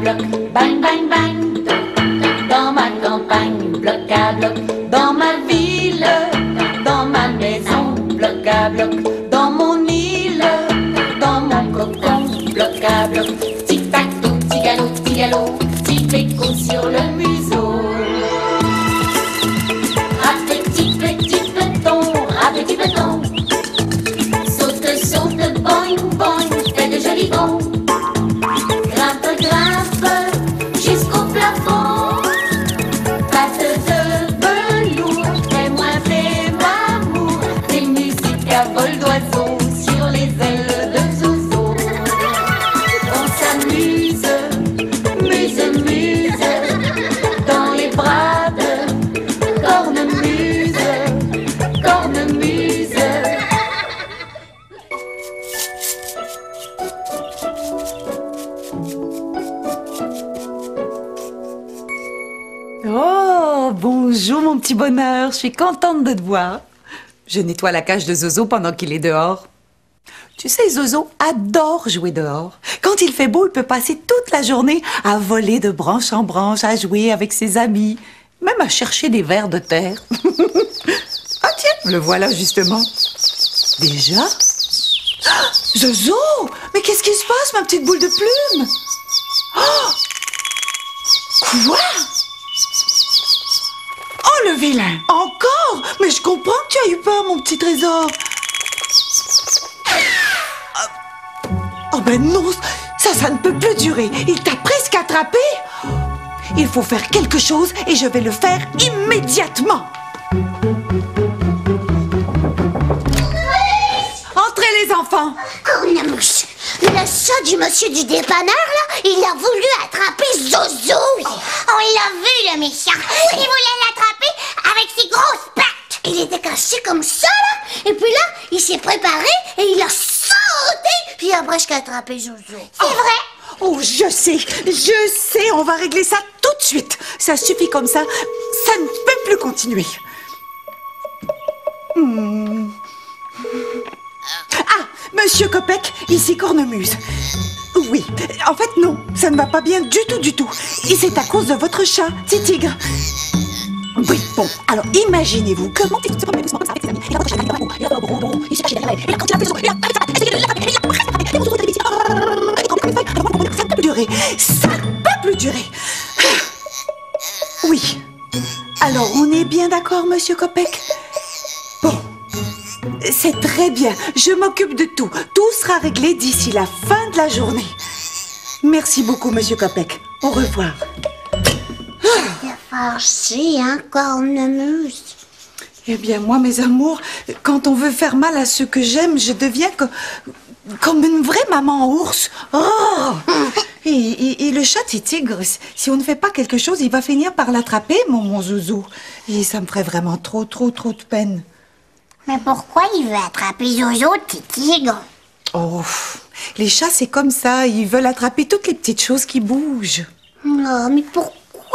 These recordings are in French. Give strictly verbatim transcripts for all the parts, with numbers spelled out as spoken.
bloc, bang, bang, bang. Dans ma campagne, bloc à bloc. Dans ma ville, dans ma maison, bloc à bloc. Dans mon île, dans mon cocon, bloc à bloc. Tic-tac-toe, petit galop, petit galop, petit péco sur le museau. Ah, petit, petit peloton, ah, petit peloton. Saute, saute, boing, boing, fais de jolis bonds. Grimpe, grimpe, jusqu'au plafond. Patte de velours, fais-moi, fais-moi amour. Des musiques à vol d'oiseau sur les ailes de Zozo. On s'amuse, muse, muse, dans les bras de cornemuse, cornemuse. Oh, bonjour mon petit bonheur, je suis contente de te voir. Je nettoie la cage de Zozo pendant qu'il est dehors. Tu sais, Zozo adore jouer dehors. Quand il fait beau, il peut passer toute la journée à voler de branche en branche, à jouer avec ses amis, même à chercher des vers de terre. Ah tiens, le voilà justement. Déjà? Ah, Zozo! Mais qu'est-ce qui se passe, ma petite boule de plume? Oh! Quoi? Oh, le vilain! Encore? Mais je comprends que tu as eu peur, mon petit trésor. Oh ben non, ça, ça ne peut plus durer. Il t'a presque attrapé. Il faut faire quelque chose et je vais le faire immédiatement. Entrez les enfants. Cornemouche, le chat du monsieur du dépanneur, là, il a voulu attraper Zozo. Oh, on l'a vu, le méchant. Il voulait l'attraper avec ses grosses pattes. Il était caché comme ça, là. Et puis là, il s'est préparé et il a sauté. Puis il a presque attrapé Zozo. C'est Oh. vrai. Oh, je sais, je sais, on va régler ça tout de suite. Ça suffit comme ça, ça ne peut plus continuer. Hmm. Ah, Monsieur Kopek, ici Cornemuse. Oui, en fait non, ça ne va pas bien du tout, du tout. Et c'est à cause de votre chat, Titigre. Oui, bon, alors imaginez-vous que mon petit se promène doucement comme ça avec ses amis. Il a votre chat, il a il a il s'est caché derrière elle. Et là, quand il a fait le saut, il a essayé de l'attraper, il a presque attrapé. Et vous trouvez ici, et comme une feuille, alors on ça ne peut plus durer. Ça ne peut plus durer. Oui. Alors, on est bien d'accord, Monsieur Kopek? Bon. C'est très bien. Je m'occupe de tout. Tout sera réglé d'ici la fin de la journée. Merci beaucoup, Monsieur Kopek. Au revoir. Il a fâché, hein, Cornemuse. Eh bien, moi, mes amours, quand on veut faire mal à ceux que j'aime, je deviens co- comme une vraie maman ours. Oh! Et, et- et le chat tigre, si on ne fait pas quelque chose, il va finir par l'attraper, mon, mon zouzou. Et ça me ferait vraiment trop, trop, trop de peine. Mais pourquoi il veut attraper Zozo, Titigre? Oh, les chats, c'est comme ça. Ils veulent attraper toutes les petites choses qui bougent. Oh, mais pourquoi?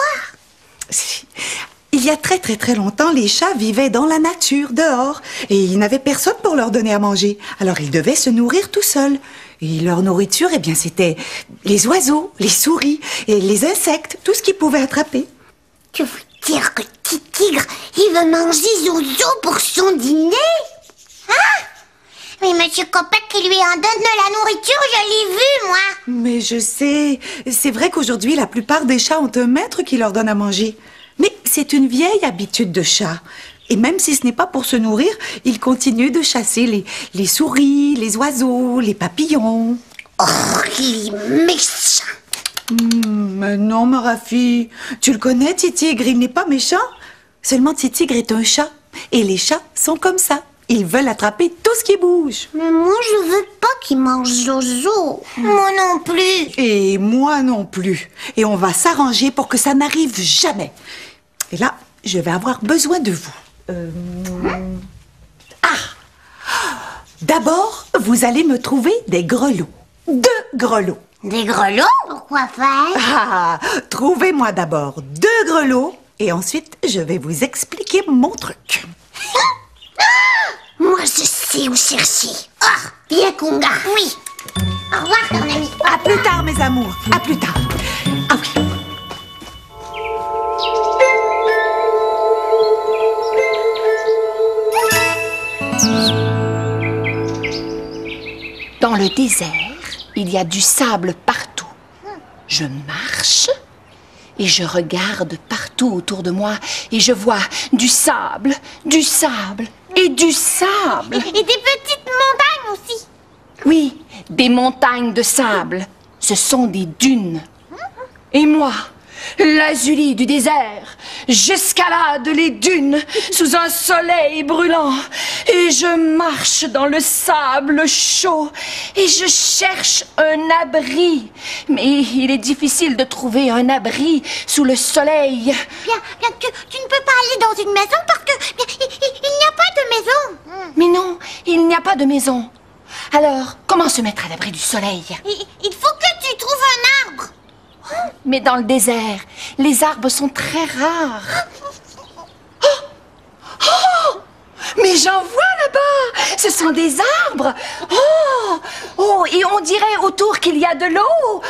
Il y a très très très longtemps, les chats vivaient dans la nature, dehors, et ils n'avaient personne pour leur donner à manger. Alors ils devaient se nourrir tout seuls. Et leur nourriture, eh bien, c'était les oiseaux, les souris, et les insectes, tout ce qu'ils pouvaient attraper. Tu veux dire que Titigre, il veut manger Zozo pour son dîner? Hein? Mais Monsieur Kopek qui lui en donne de la nourriture, je l'ai vu, moi. Mais je sais, c'est vrai qu'aujourd'hui, la plupart des chats ont un maître qui leur donne à manger. Mais c'est une vieille habitude de chat. Et même si ce n'est pas pour se nourrir, ils continuent de chasser les, les souris, les oiseaux, les papillons. Oh, il est méchant. Hmm, mais non, ma Rafi. Tu le connais, Titigre, il n'est pas méchant. Seulement Titigre est un chat. Et les chats sont comme ça. Ils veulent attraper tout ce qui bouge. Mais moi, je veux pas qu'il mange Zozo. Moi non plus. Et moi non plus. Et on va s'arranger pour que ça n'arrive jamais. Et là, je vais avoir besoin de vous. Euh... Ah! D'abord, vous allez me trouver des grelots. Deux grelots. Des grelots? Pourquoi faire? Ah! Trouvez-moi d'abord deux grelots et ensuite, je vais vous expliquer mon truc. Moi, je sais où chercher. Ah, viens, Conga. Oui. Au revoir, ton ami. À plus tard, mes amours. À plus tard. Ah oui. Dans le désert, il y a du sable partout. Je marche et je regarde partout autour de moi et je vois du sable, du sable et du sable. Et des petites montagnes aussi. Oui, des montagnes de sable. Ce sont des dunes. Et moi, l'Azulie du désert, j'escalade les dunes sous un soleil brûlant et je marche dans le sable chaud et je cherche un abri. Mais il est difficile de trouver un abri sous le soleil. Bien, bien, tu, tu ne peux pas aller dans une maison parce que bien, il, il- il n'y a pas de maison. Mais non, il n'y a pas de maison. Alors, comment se mettre à l'abri du soleil? Il, il faut que tu trouves un arbre. Mais dans le désert, les arbres sont très rares. Oh! Oh! Mais j'en vois là-bas! Ce sont des arbres! Oh! Oh! Et on dirait autour qu'il y a de l'eau!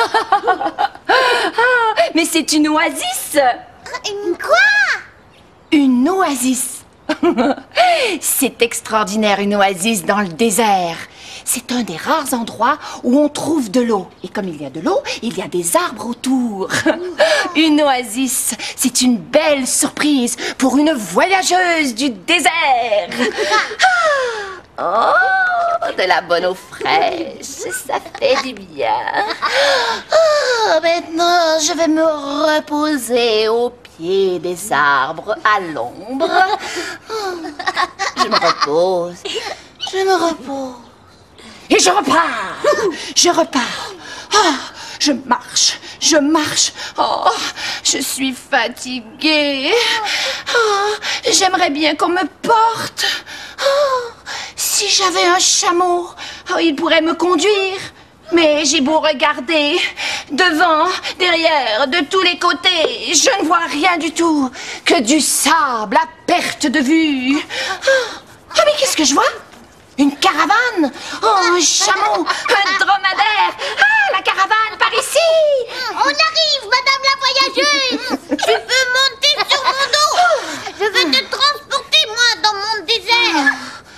Ah, mais c'est une oasis! Une quoi? Une oasis! C'est extraordinaire, une oasis dans le désert. C'est un des rares endroits où on trouve de l'eau. Et comme il y a de l'eau, il y a des arbres autour. Une oasis, c'est une belle surprise pour une voyageuse du désert. Ah, oh, de la bonne eau fraîche, ça fait du bien. Ah, maintenant, je vais me reposer au pied des arbres à l'ombre. Je me repose, je me repose. Et je repars, je repars. Oh, je marche, je marche. Oh, je suis fatiguée. Oh, j'aimerais bien qu'on me porte. Oh, si j'avais un chameau, oh, il pourrait me conduire. Mais j'ai beau regarder, devant, derrière, de tous les côtés, je ne vois rien du tout, que du sable à perte de vue. Oh, oh, mais qu'est-ce que je vois? Une caravane? Oh, un chameau, un dromadaire. Ah, la caravane par ici. On arrive, madame la voyageuse. Tu peux monter sur mon dos. Je vais te transporter, moi, dans mon désert.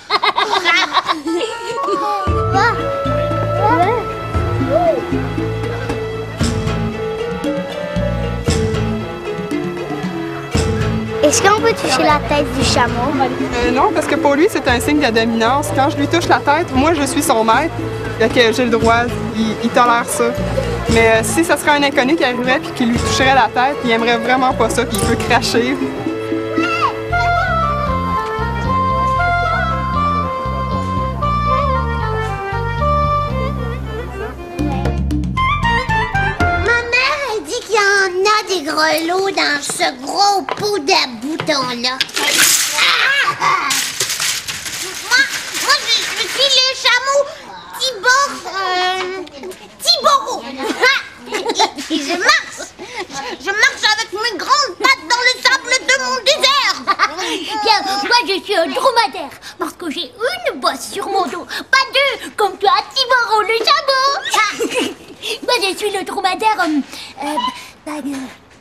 Est-ce qu'on peut toucher la tête du chameau? Euh, non, parce que pour lui, c'est un signe de dominance. Quand je lui touche la tête, moi, je suis son maître. Fait que j'ai le droit, il, il tolère ça. Mais euh, si ce serait un inconnu qui arriverait puis qui lui toucherait la tête, il aimerait vraiment pas ça, puis il peut cracher. Ma mère, elle dit qu'il y en a des grelots dans ce gros pot de boutons-là. Moi, moi je, je suis le chameau Tibor... Euh, Tiboro. Et, et je marche. Je, je marche avec mes grandes pattes dans le sable de mon désert. Bien, moi je suis un dromadaire parce que j'ai une bosse sur mon dos, pas deux comme toi, Tiboro le chameau. Moi je suis le dromadaire. Euh, euh, bag-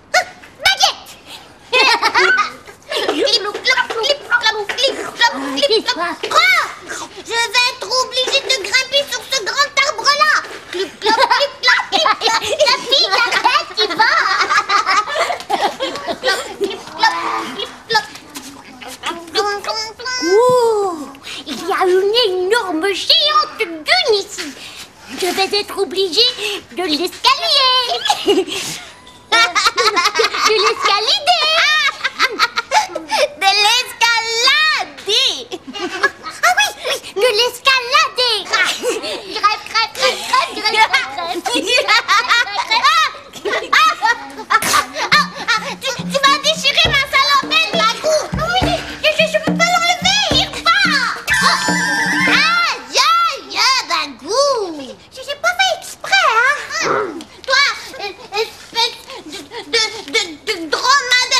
Je vais être obligée de grimper sur ce grand arbre-là. Clip, clop, clip, clop, clip, clop. La fille, arrête, tu vas. Clip, clop, clip, clop, clip, clop. Oh, il y a une énorme géante dune ici. Je vais être obligée de l'escalier. De l'escalider. De l'escalader. Ah oui, oui, de l'escalader. Crève, crève, crève, crève, crève, crève, crève. Tu, tu vas déchirer ma salopette, la cour. Oui, je, je, je peux pas l'enlever, il repart. Ah, ya, ya, Bagou. Je n'ai pas fait exprès, hein. Toi, espèce de, de, de, de dromadaire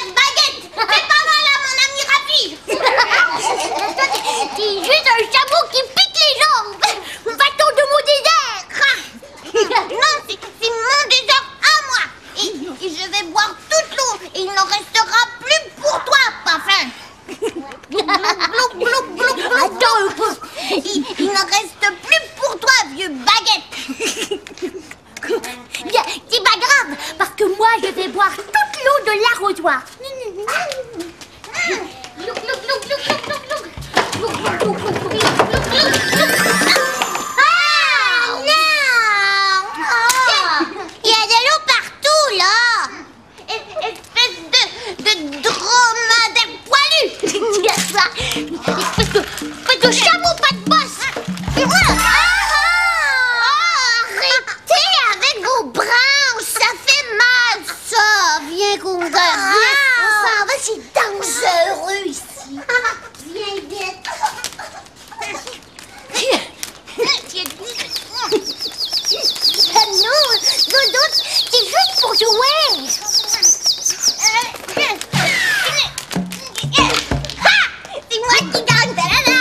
Il, il n'en reste plus pour toi, vieux baguette. Bien, c'est pas grave, parce que moi, je vais boire toute l'eau de l'arrosoir. Ah, non! Il y a de l'eau partout, là. Espèce de, de dromadaire poilu. Espèce de, espèce de chameau pas de bosse. Arrêtez avec vos branches, ça fait mal, ça. Viens qu'on va, viens. On s'en va, c'est dangereux ici. Viens vite. Ah non, Dodo, c'est juste pour jouer. Ha! C'est moi qui gagne.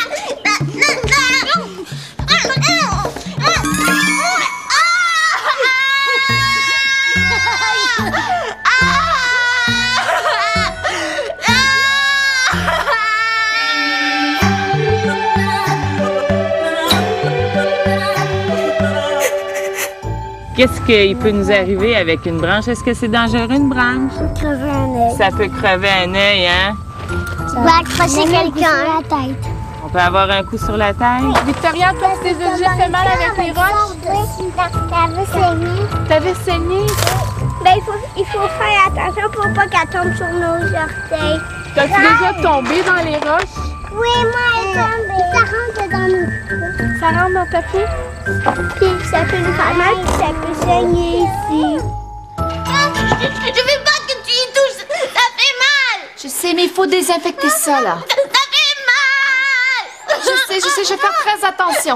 Qu'est-ce qu'il peut nous arriver avec une branche? Est-ce que c'est dangereux, une branche? Crever un œil. Ça peut crever un œil, hein? Tu vas accrocher quelqu'un à la tête. On peut avoir un coup sur la tête. Victoria, toi, tu t'es déjà fait mal avec les roches? T'avais saigné. T'avais saigné? Ben, il faut, il faut faire attention pour pas qu'elle tombe sur nos orteils. T'as-tu déjà tombé dans les roches? Oui, moi, elle tombe. Ça rentre dans nous. Ça rentre dans ta peau? Puis ça peut nous faire mal, puis ça peut saigner ici. Je, je veux pas que tu y touches. Ça fait mal. Je sais, mais il faut désinfecter ça, là. Ça, ça fait mal. Je sais, je sais, je vais faire très attention.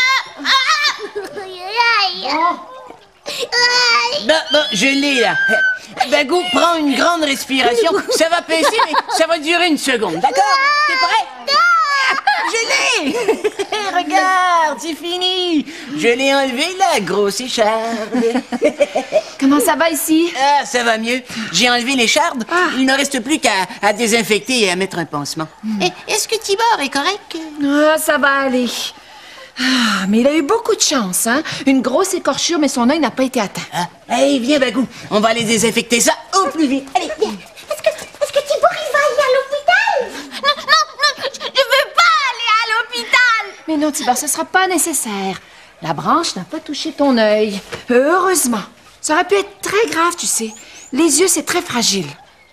Bon, bon, je l'ai là. Bagou, prends une grande respiration. Ça va passer, mais ça va durer une seconde, d'accord? T'es prêt? Je l'ai! Regarde, c'est fini! Je l'ai enlevé, la grosse écharde. Comment ça va ici? Ah, ça va mieux. J'ai enlevé l'écharde. Il ne reste plus qu'à à désinfecter et à mettre un pansement. Eh, Est-ce que Tibor est correct? Ah, ça va aller. Ah, mais il a eu beaucoup de chance, hein? Une grosse écorchure, mais son œil n'a pas été atteint. Ah, allez, viens, Bagou. On va aller désinfecter ça au plus vite. Allez, viens. Est-ce que, est-ce que Tibor, il va aller à l'hôpital? Non, non, non, je, je veux pas aller à l'hôpital. Mais non, Tibor, ce sera pas nécessaire. La branche n'a pas touché ton œil. Heureusement. Ça aurait pu être très grave, tu sais. Les yeux, c'est très fragile.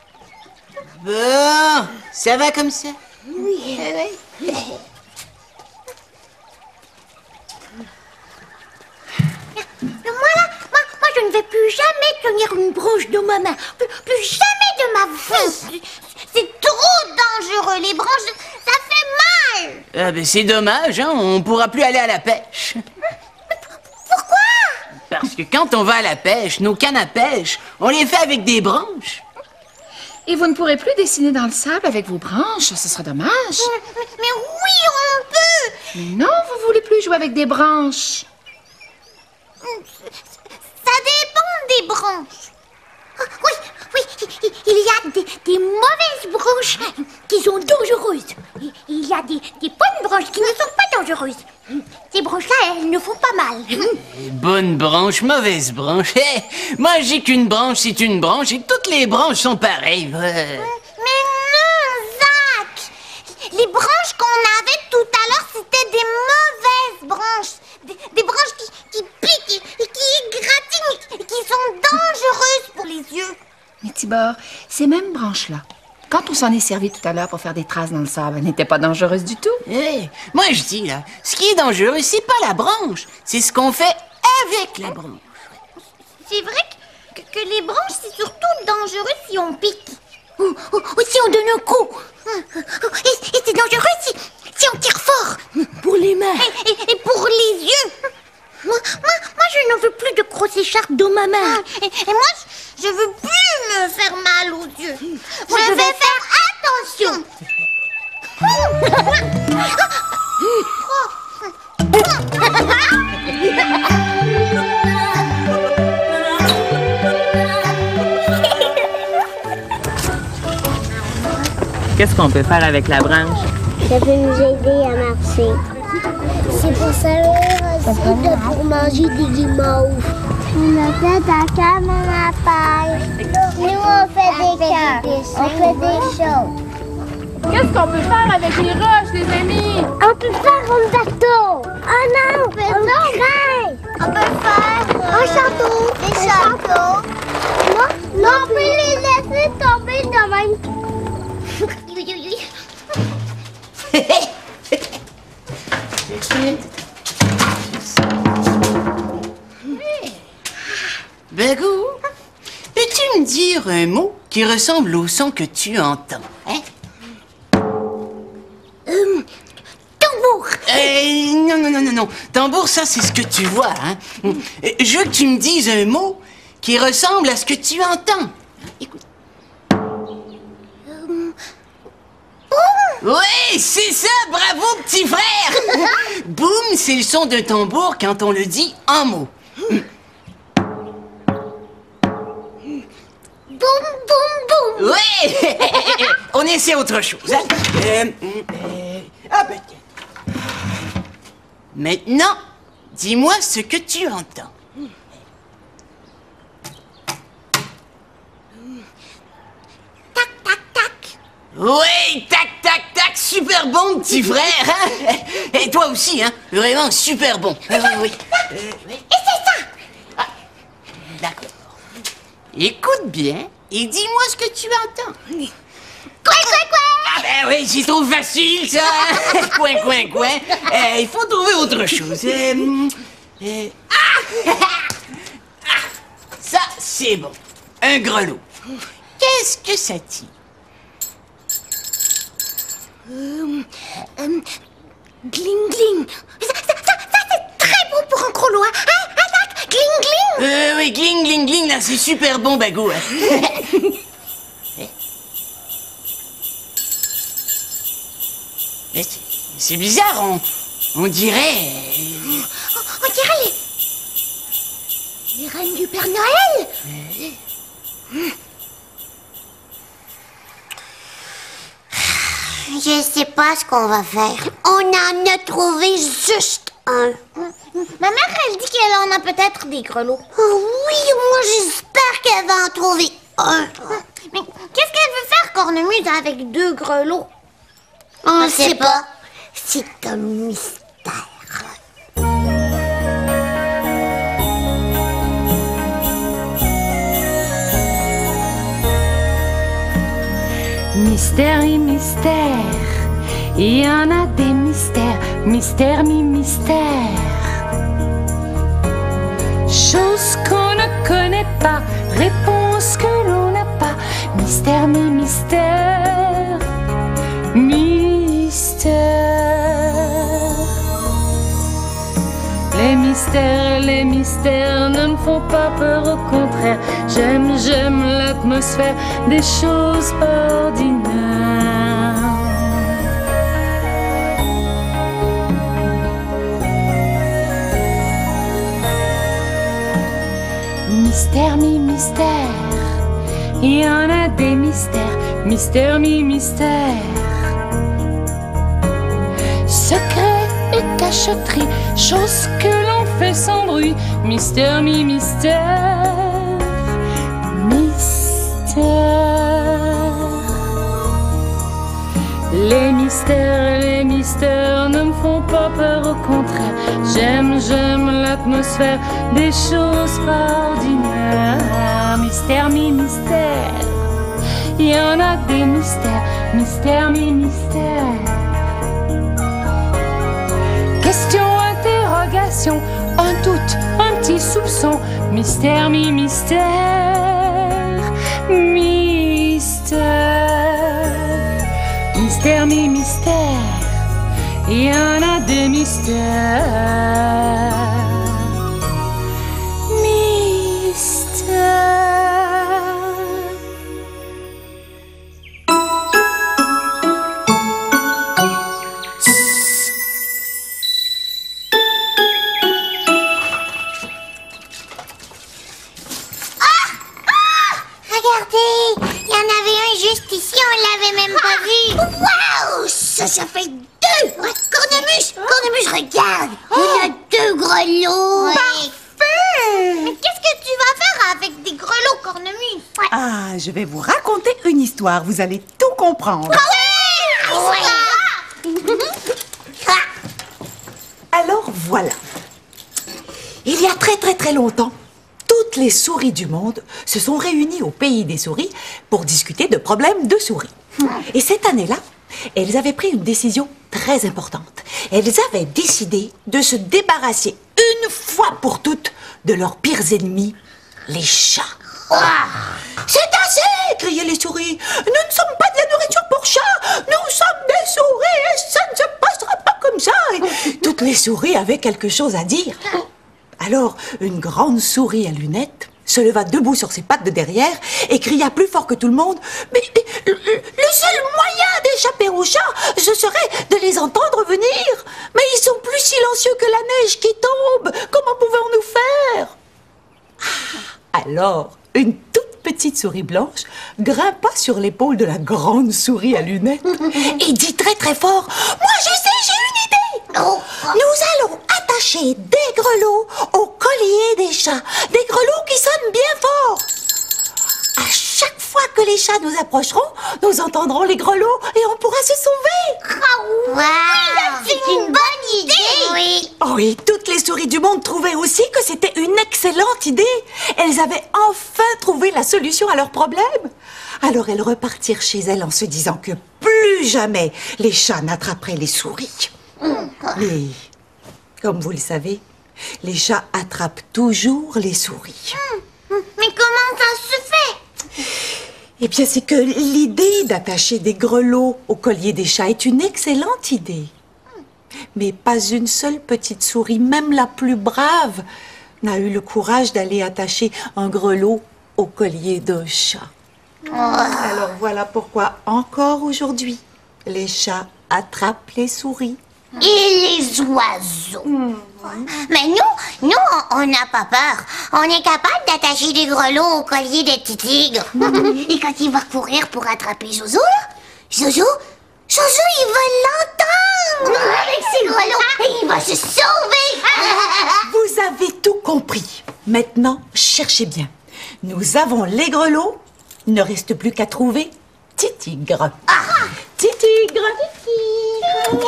Bon, ça va comme ça? Oui, oui. Moi, là, moi, moi, je ne vais plus jamais tenir une branche dans ma main. Plus, plus jamais de ma vie. C'est trop dangereux. Les branches, ça fait mal. Ah ben c'est dommage, hein, on pourra plus aller à la pêche. Pourquoi? Parce que quand on va à la pêche, nos cannes à pêche, on les fait avec des branches. Et vous ne pourrez plus dessiner dans le sable avec vos branches. Ce sera dommage. Mais, mais oui, on peut. Mais non, vous voulez plus jouer avec des branches. Ça dépend des branches. Ah, oui, oui, il il y a des, des mauvaises branches qui sont dangereuses. Et il y a des, des bonnes branches qui ne sont pas dangereuses. Ces branches-là, elles ne font pas mal. Bonne branche, mauvaise branche. Eh, moi, j'ai qu'une branche, c'est une branche, et toutes les branches sont pareilles. Ouais. Mais non, Zach! Les branches qu'on avait tout à l'heure, c'était des mauvaises branches. Des, des branches qui, qui piquent et qui égratignent et qui sont dangereuses pour les yeux. Mais Tibor, ces mêmes branches-là, quand on s'en est servi tout à l'heure pour faire des traces dans le sable, elles n'étaient pas dangereuses du tout. Eh, moi, je dis, là, ce qui est dangereux, c'est pas la branche, c'est ce qu'on fait avec la branche. C'est vrai que, que les branches, c'est surtout dangereux si on pique. Ou, ou, ou si on donne un coup. Et, et c'est dangereux si, si on tire fort. Pour les mains. Et, et, et pour les yeux. Moi, moi, moi, je n'en veux plus de grosses écharpes dans ma main. Et, et moi, je, je veux plus me faire mal aux yeux. Moi, je, je vais faire attention. Qu'est-ce qu'on peut faire avec la branche? Ça peut nous aider à marcher. C'est pour servir aussi pour manger des guimauves. On a fait ta cam à paille. Nous, on fait des cœurs. On fait des choses. Qu'est-ce qu'on peut faire avec les roches, les amis? On peut faire un bateau. Oh non, on peut faire. On peut faire un château. Des châteaux. Non, non, on peut les laisser tomber de même. Oui, oui, oui. Bagou, peux-tu me dire un mot qui ressemble au son que tu entends, hein? Euh, tambour. Euh, non, non, non, non, non. Tambour, ça, c'est ce que tu vois, hein? Euh, Je veux que tu me dises un mot qui ressemble à ce que tu entends. Écoute. Oui, c'est ça, bravo, petit frère! Boum, c'est le son d'un tambour quand on le dit en mots. Boum, boum, boum. Oui! On essaie autre chose, hein? Euh, euh, ah, ben, tiens. Maintenant, dis-moi ce que tu entends. Tac, tac, tac. Oui, tac, tac, tac, super bon, petit frère, hein? Et toi aussi, hein? Vraiment super bon. Ah, oui, oui. Euh, oui. Et c'est ça. Ah, d'accord. Écoute bien et dis-moi ce que tu entends. Quoi, quoi, quoi. Ah ben oui, c'est trop facile, ça. Coin, coin, coin. Euh, il faut trouver autre chose. Euh, euh, ah! Ah! Ça, c'est bon. Un grelot. Qu'est-ce que ça dit? Euh, euh, gling, gling. Ça, ça, ça, ça c'est très bon pour un grelot, hein? Hein, hein, tac, gling, gling. Euh, oui, gling, gling, gling, là, c'est super bon, Bagou. Hein. Mais c'est- c'est bizarre, on, on dirait... On dirait les... les reines du Père Noël. Je sais pas ce qu'on va faire. On en a trouvé juste un. Ma mère, elle dit qu'elle en a peut-être des grelots. Oh oui, moi j'espère qu'elle va en trouver un. Mais qu'est-ce qu'elle veut faire, Cornemuse, avec deux grelots? On ne sait pas. C'est un mystère. Mystère et mystère, il y en a des mystères, mystère mi mystère. Choses qu'on ne connaît pas, réponses que l'on n'a pas, mystère mi mystère, mystère. Les mystères, les mystères ne me font pas peur, au contraire. J'aime, j'aime l'atmosphère des choses pas ordinaires. Mystère mi mystère, il y en a des mystères, mystère mi mystère. Secret et cachotterie, choses que l'on fait sans bruit, mystère mi mystère, mystère. Les mystères, les mystères ne me font pas peur, au contraire. J'aime, j'aime l'atmosphère des choses pas ordinaires. Mystère mi mystère, il y en a des mystères, mystère mi mystère. Question, interrogation, un doute, un petit soupçon, mystère mi mystère, mystère, mystère mi mystère, il y en a des mystères, mystère. Regardez, il y en avait un juste ici, on l'avait même pas vu. Waouh, ça, ça fait deux Cornemuse, Cornemuse, regarde. On a deux grelots. Parfait. Mais qu'est-ce que tu vas faire avec des grelots, Cornemuse? Ah, je vais vous raconter une histoire. Vous allez tout comprendre. Ah oui. Alors voilà. Il y a très très très longtemps, toutes les souris du monde se sont réunies au pays des souris pour discuter de problèmes de souris. Et cette année-là, elles avaient pris une décision très importante. Elles avaient décidé de se débarrasser une fois pour toutes de leurs pires ennemis, les chats. Ah, c'est assez, criaient les souris. Nous ne sommes pas de la nourriture pour chats. Nous sommes des souris et ça ne se passera pas comme ça. Et toutes les souris avaient quelque chose à dire. Alors, une grande souris à lunettes se leva debout sur ses pattes de derrière et cria plus fort que tout le monde. Mais, mais le, le seul moyen d'échapper aux chats, ce serait de les entendre venir. Mais ils sont plus silencieux que la neige qui tombe. Comment pouvons-nous faire? Ah, alors, une toute petite souris blanche grimpa sur l'épaule de la grande souris à lunettes et dit très très fort: moi je sais, j'ai une idée. Oh. Nous allons attacher des grelots au collier des chats, des grelots qui sonnent bien fort. À chaque fois que les chats nous approcheront, nous entendrons les grelots et on pourra se sauver. Oh, wow. C'est une bonne idée. Oui. Oh, et toutes les souris du monde trouvaient aussi que c'était une excellente idée. Elles avaient enfin trouvé la solution à leur problème. Alors elles repartirent chez elles en se disant que plus jamais les chats n'attraperaient les souris. Mais, comme vous le savez, les chats attrapent toujours les souris. Mais comment ça se fait? Eh bien, c'est que l'idée d'attacher des grelots au collier des chats est une excellente idée. Mais pas une seule petite souris, même la plus brave, n'a eu le courage d'aller attacher un grelot au collier d'un chat. Oh. Alors voilà pourquoi, encore aujourd'hui, les chats attrapent les souris. Et les oiseaux. Mmh. Mais nous, nous, on n'a pas peur. On est capable d'attacher des grelots au collier des petits tigres. Mmh. Et quand il va courir pour attraper Zozo, là, Zozo, Zozo, il va l'entendre avec ses grelots et il va se sauver. Vous avez tout compris. Maintenant, cherchez bien. Nous avons les grelots. Il ne reste plus qu'à trouver Titigre. Ah. Titigre. Titigre.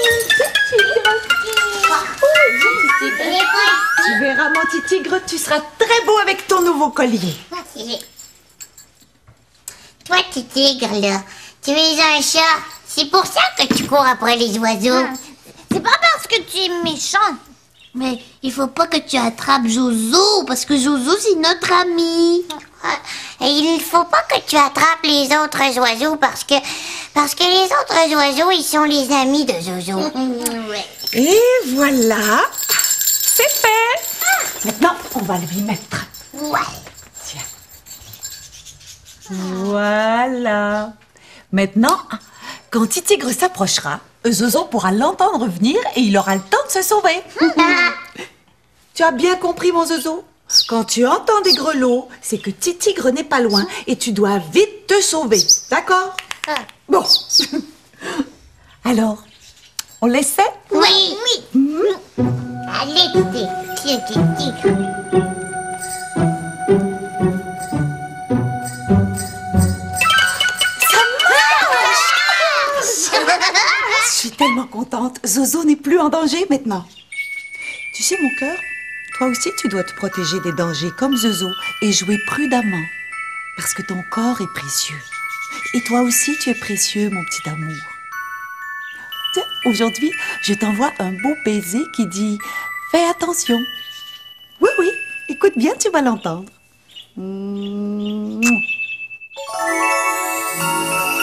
Tu verras, mon petit tigre, tu seras très beau avec ton nouveau collier. Toi, petit tigre, là, tu es un chat. C'est pour ça que tu cours après les oiseaux. C'est pas parce que tu es méchant. Mais il faut pas que tu attrapes Zozo, parce que Zozo, c'est notre ami. Et il faut pas que tu attrapes les autres oiseaux, parce que, parce que les autres oiseaux, ils sont les amis de Zozo. Et voilà, c'est fait. Maintenant, on va lui mettre. Ouais. Tiens. Voilà. Maintenant, quand Titigre s'approchera, Zozo pourra l'entendre venir et il aura le temps de se sauver. Tu as bien compris, mon Zozo? Quand tu entends des grelots, c'est que Titigre n'est pas loin et tu dois vite te sauver. D'accord? Bon. Alors, on l'essaie? Oui, oui. Mmh. Allez, Titigre. Je suis tellement contente. Zozo n'est plus en danger maintenant. Tu sais, mon cœur, toi aussi, tu dois te protéger des dangers comme Zozo et jouer prudemment. Parce que ton corps est précieux. Et toi aussi, tu es précieux, mon petit amour. Tiens, aujourd'hui, je t'envoie un beau baiser qui dit « Fais attention ». Oui, oui, écoute bien, tu vas l'entendre. Mmh.